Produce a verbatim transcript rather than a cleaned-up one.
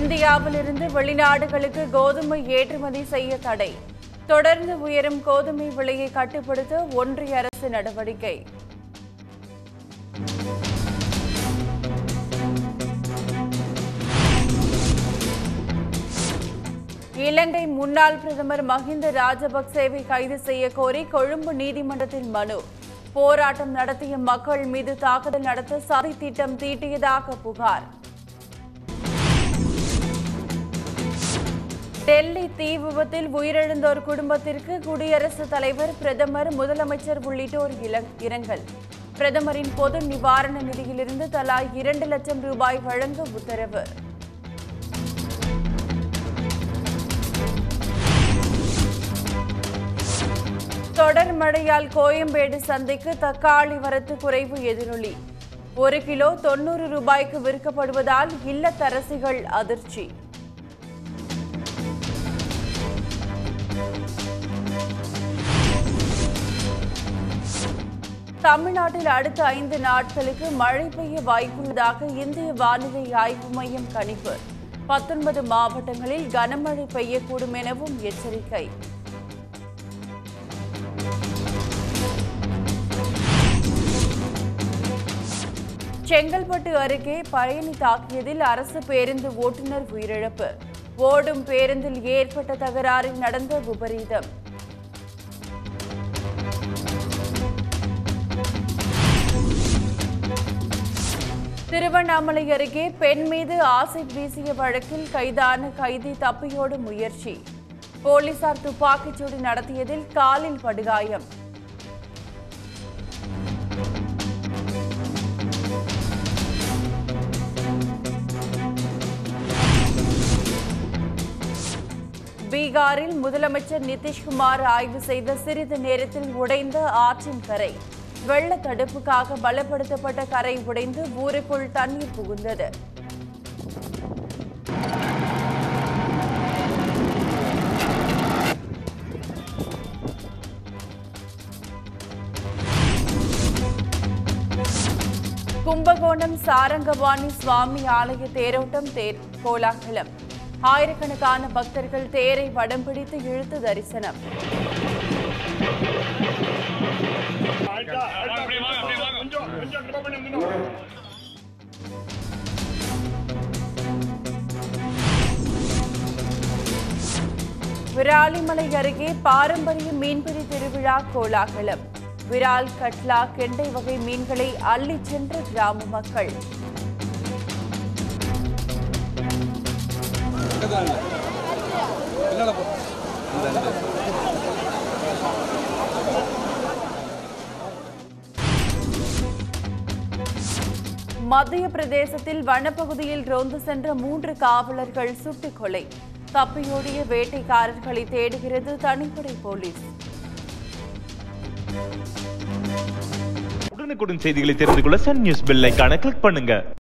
இந்தியாவிலிருந்து வெளிநாடுகளுக்கு கோதுமை ஏற்றுமதி செய்ய தடை. தொடர்ந்து உயரும் கோதுமை விலையை கட்டுப்படுத்த ஒன்றிய அரசு நடவடிக்கை. இலங்கை முன்னாள் பிரதமர் மஹிந்த ராஜபக்சேவை கைது செய்ய கோரி கொழும்பு நீதிமன்றத்தில் மனு. போராட்டம் நடத்திய மக்கள் மீது தாக்குதல் நடத்த சதி திட்டம் தீட்டியதாக புகார். டெல்லி தீ விபத்தில் உயிரிழந்தோர் குடும்பத்திற்கு குடியரசுத் தலைவர், பிரதமர், முதலமைச்சர் உள்ளிட்டோர் இரங்கல். பிரதமரின் பொது நிவாரண நிதியிலிருந்து தலா இரண்டு லட்சம் ரூபாய் வழங்க உத்தரவு. தொடர் மழையால் கோயம்பேடு சந்தைக்கு தக்காளி வரத்து குறைவு எதிரொலி. ஒரு கிலோ தொன்னூறு ரூபாய்க்கு விற்கப்படுவதால் இல்லத்தரசிகள் அதிர்ச்சி. தமிழ்நாட்டில் அடுத்த ஐந்து நாட்களுக்கு மழை பெய்ய வாய்ப்புள்ளதாக இந்திய வானிலை ஆய்வு மையம் கணிப்பு. பத்தொன்பது மாவட்டங்களில் கனமழை பெய்யக்கூடும் எனவும் எச்சரிக்கை. செங்கல்பட்டு அருகே பயணி தாக்கியதில் அரசு பேருந்து ஓட்டுநர் உயிரிழப்பு. ஓடும் பேருந்தில் ஏற்பட்ட தகராறில் நடந்த விபரீதம். திருவண்ணாமலை அருகே பெண் மீது ஆசிட் வீசிய வழக்கில் கைதான கைதி தப்பியோடும் முயற்சி. போலீசார் துப்பாக்கிச்சூடு நடத்தியதில் காலில் படுகாயம். பீகாரில் முதலமைச்சர் நிதிஷ்குமார் ஆய்வு செய்த சிறிது நேரத்தில் உடைந்த ஆற்றின் கரை. வெள்ள தடுப்புக்காக பலப்படுத்தப்பட்ட கரை உடைந்து ஊருக்குள் தண்ணீர் புகுந்தது. கும்பகோணம் சாரங்கபாணி சுவாமி ஆலய தேரோட்டம் தேர் கோலாகலம். ஆயிரக்கணக்கான பக்தர்கள் தேரை வடம் பிடித்து இழுத்து தரிசனம். விராலிமலை அருகே பாரம்பரிய மீன்பிடி திருவிழா கோலாகலம். விரால், கட்லா, கெண்டை வகை மீன்களை அள்ளிச் சென்ற கிராம மக்கள். மத்திய பிரதேசத்தில் வனப்பகுதியில் ரோந்து சென்ற மூன்று காவலர்கள் சுட்டுக் கொலை. தப்பியோடிய வேட்டைக்காரர்களை தேடுகிறது தனிப்படை போலீஸ். உடனுக்குடன் செய்திகளை தெரிந்து கொள்ள சன் நியூஸ் பெல் ஐகானை கிளிக் பண்ணுங்க.